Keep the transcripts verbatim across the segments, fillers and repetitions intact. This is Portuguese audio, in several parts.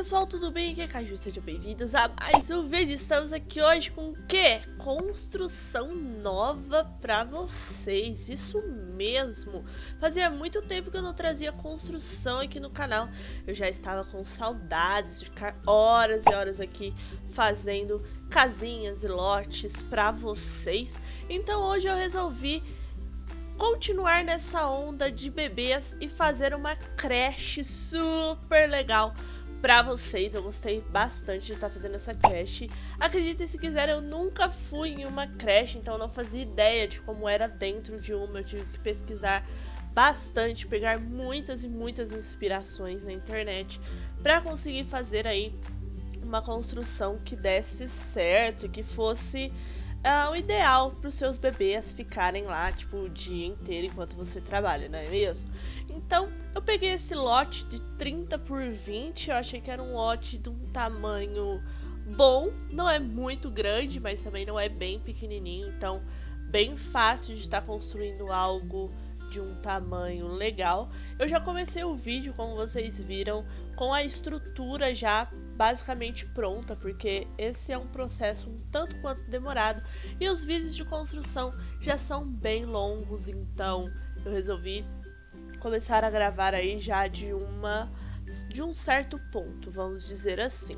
pessoal, tudo bem? Aqui é Caju, sejam bem-vindos a mais um vídeo. Estamos aqui hoje com o quê? Construção nova pra vocês, isso mesmo. Fazia muito tempo que eu não trazia construção aqui no canal. Eu já estava com saudades de ficar horas e horas aqui fazendo casinhas e lotes pra vocês. Então hoje eu resolvi continuar nessa onda de bebês e fazer uma creche super legal pra vocês. Eu gostei bastante de estar fazendo essa creche. Acreditem se quiser, eu nunca fui em uma creche, então eu não fazia ideia de como era dentro de uma. Eu tive que pesquisar bastante, pegar muitas e muitas inspirações na internet pra conseguir fazer aí uma construção que desse certo e que fosse Uh, o ideal para os seus bebês ficarem lá, tipo, o dia inteiro enquanto você trabalha, não é mesmo? Então, eu peguei esse lote de trinta por vinte, eu achei que era um lote de um tamanho bom, não é muito grande, mas também não é bem pequenininho, então bem fácil de estar construindo algo de um tamanho legal. Eu já comecei o vídeo, como vocês viram, com a estrutura já basicamente pronta, porque esse é um processo um tanto quanto demorado e os vídeos de construção já são bem longos, então eu resolvi começar a gravar aí já de uma de um certo ponto, vamos dizer assim.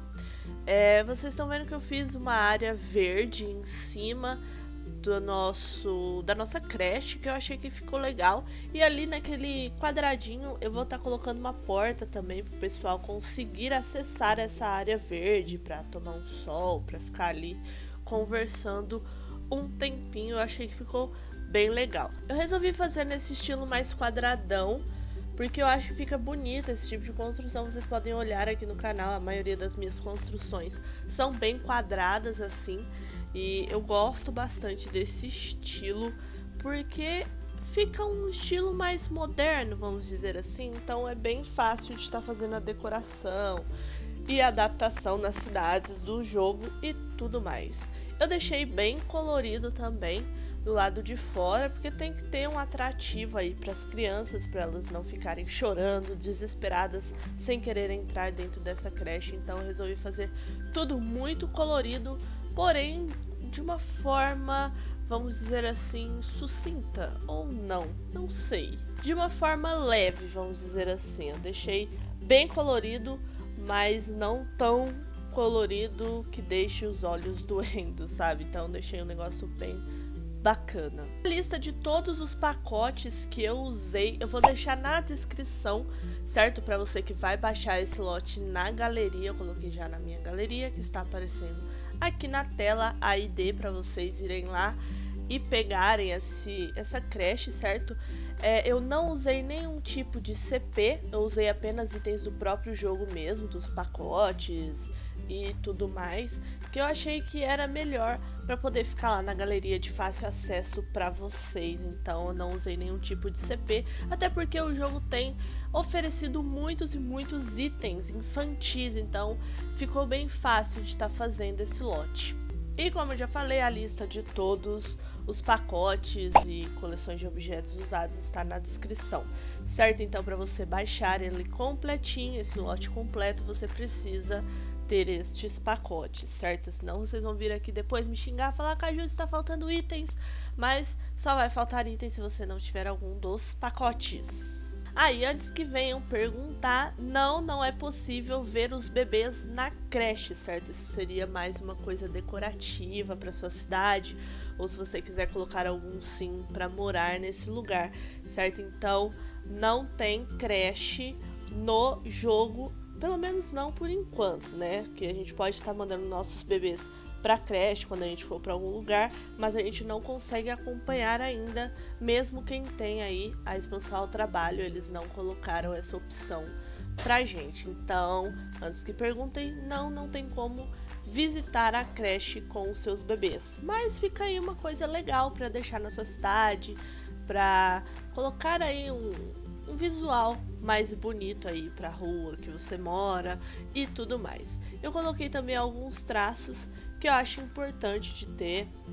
É, vocês estão vendo que eu fiz uma área verde em cima do nosso da nossa creche, que eu achei que ficou legal, e ali naquele quadradinho eu vou estar tá colocando uma porta também para o pessoal conseguir acessar essa área verde para tomar um sol, para ficar ali conversando um tempinho. Eu achei que ficou bem legal. Eu resolvi fazer nesse estilo mais quadradão, porque eu acho que fica bonito esse tipo de construção. Vocês podem olhar aqui no canal, a maioria das minhas construções são bem quadradas assim, e eu gosto bastante desse estilo, porque fica um estilo mais moderno, vamos dizer assim, então é bem fácil de estar fazendo a decoração e a adaptação nas cidades do jogo e tudo mais. Eu deixei bem colorido também do lado de fora, porque tem que ter um atrativo aí para as crianças, para elas não ficarem chorando, desesperadas, sem querer entrar dentro dessa creche. Então eu resolvi fazer tudo muito colorido, porém de uma forma, vamos dizer assim, sucinta, ou não, não sei. De uma forma leve, vamos dizer assim. Eu deixei bem colorido, mas não tão colorido que deixe os olhos doendo, sabe? Então deixei um negócio bem bacana. A lista de todos os pacotes que eu usei eu vou deixar na descrição, certo? Para você que vai baixar esse lote na galeria, eu coloquei já na minha galeria, que está aparecendo aqui na tela a I D para vocês irem lá e pegarem esse, essa creche, certo? É, eu não usei nenhum tipo de C P, eu usei apenas itens do próprio jogo mesmo, dos pacotes e tudo mais, que eu achei que era melhor para poder ficar lá na galeria de fácil acesso para vocês. Então eu não usei nenhum tipo de C P, até porque o jogo tem oferecido muitos e muitos itens infantis, então ficou bem fácil de estar tá fazendo esse lote. E como eu já falei, a lista de todos os pacotes e coleções de objetos usados está na descrição, certo? Então para você baixar ele completinho, esse lote completo, você precisa ter estes pacotes, certo? Senão vocês vão vir aqui depois me xingar, falar que a Ju está faltando itens, mas só vai faltar itens se você não tiver algum dos pacotes. Aí, ah, antes que venham perguntar, não, não é possível ver os bebês na creche, certo? Isso seria mais uma coisa decorativa para sua cidade, ou se você quiser colocar algum sim para morar nesse lugar, certo? Então, não tem creche no jogo, pelo menos não por enquanto, né? Que a gente pode estar mandando nossos bebês para creche quando a gente for para algum lugar, mas a gente não consegue acompanhar ainda, mesmo quem tem aí a expansão ao trabalho, eles não colocaram essa opção pra gente. Então, antes que perguntem, não, não tem como visitar a creche com os seus bebês. Mas fica aí uma coisa legal para deixar na sua cidade, para colocar aí um um visual mais bonito aí pra rua que você mora e tudo mais. Eu coloquei também alguns traços que eu acho importante de ter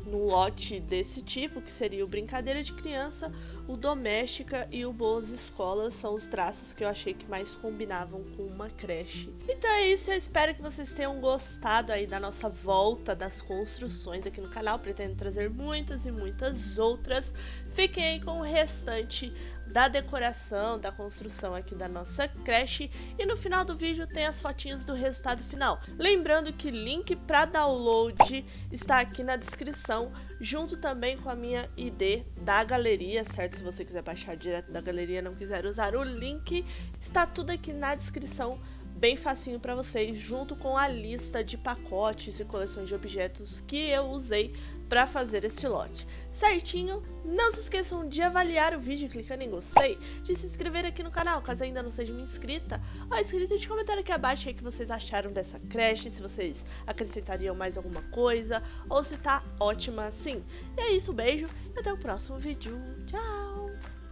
num lote desse tipo, que seria o Brincadeira de Criança, o Doméstica e o Boas Escolas. São os traços que eu achei que mais combinavam com uma creche. Então é isso, eu espero que vocês tenham gostado aí da nossa volta das construções aqui no canal. Pretendo trazer muitas e muitas outras. Fiquem aí com o restante da decoração, da construção aqui da nossa creche, e no final do vídeo tem as fotinhas do resultado final. Lembrando que link para download está aqui na descrição, junto também com a minha I D da galeria, certo? Se você quiser baixar direto da galeria, não quiser usar o link, está tudo aqui na descrição, bem facinho para vocês, junto com a lista de pacotes e coleções de objetos que eu usei para fazer este lote. Certinho? Não se esqueçam de avaliar o vídeo clicando em gostei, de se inscrever aqui no canal caso ainda não seja uma inscrita, ou inscrito, de comentar aqui abaixo o que vocês acharam dessa creche, se vocês acrescentariam mais alguma coisa, ou se tá ótima assim. E é isso, beijo e até o próximo vídeo. Tchau!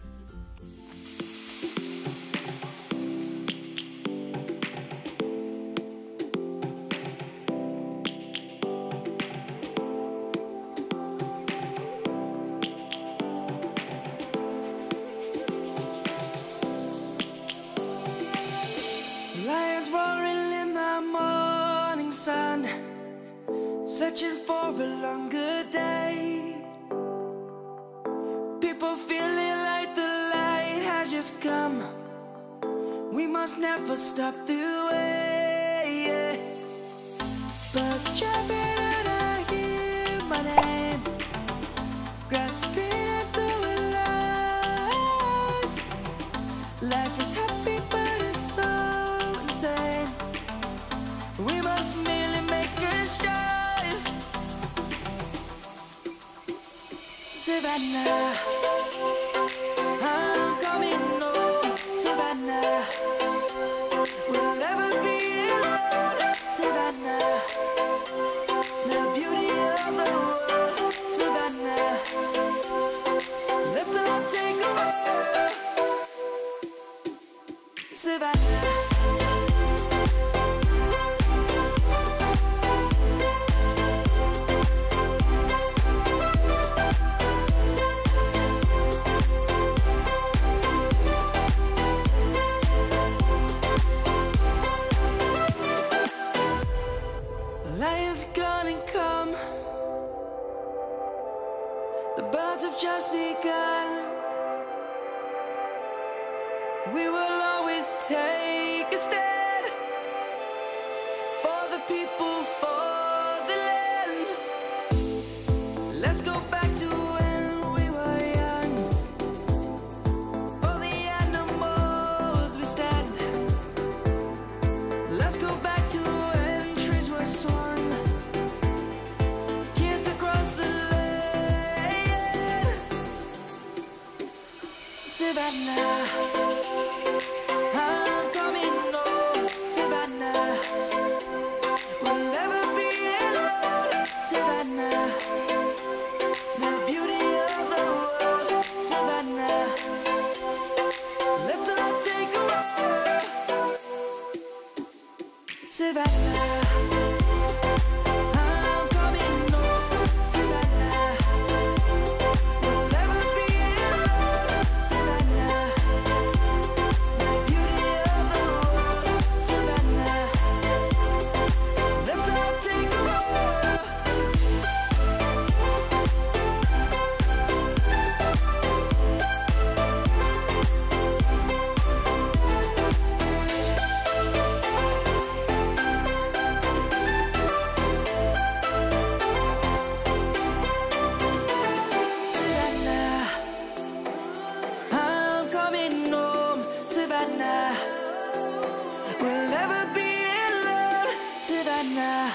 Lions roaring in the morning sun, searching for a longer day. People feeling like the light has just come. We must never stop the way. Birds jumping and I hear my name, grasping into life. Life is happy but it's so insane. We must merely make a start. Savannah, I'm coming home. Savannah, we'll never be alone. Savannah, the beauty of the world. Savannah, let's all take a walk. Savannah. Lions gonna come. The birds have just begun. We will always take a stand for the people, for the land. Let's go back to when we were young. For the animals we stand. Let's go back to when trees were swung. Kids across the land. Savannah, I'm coming home. Savannah, we'll never be alone. Savannah, the beauty of the world. Savannah, let's all take a walk. Savannah, I'm coming home. Savannah, we'll never be alone. Savannah, the beauty of the world. Savannah, let's all take a walk. Savannah, I'm coming home. Savannah, we'll never be alone. Savannah.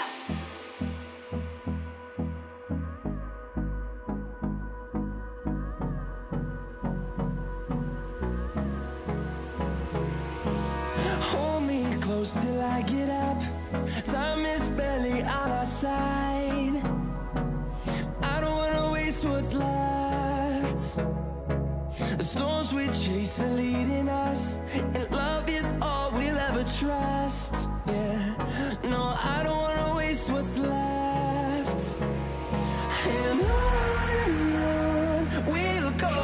Hold me close till I get up. Time is barely on our side. I don't wanna waste what's left. The storms we chase are leading us, and love is all we'll ever trust. Yeah, no, I don't wanna waste what's left. And on and on we'll go,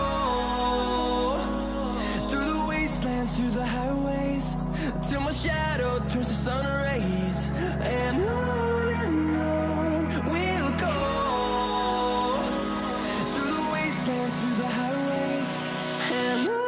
through the wastelands, through the highways, till my shadow turns to sun rays. And on and on we'll go, through the wastelands, through the highways, and on.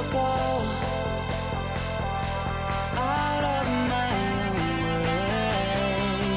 go out of my own way.